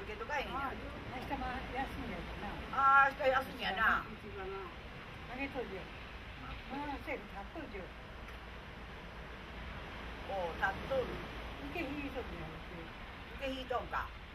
受けとかへんやん。 明日も休みやな。 ああ、明日休みやな。 あげといて。せや立っといてよ。 おう、立っとる。 受け引いとるやん。 受け引いとんか。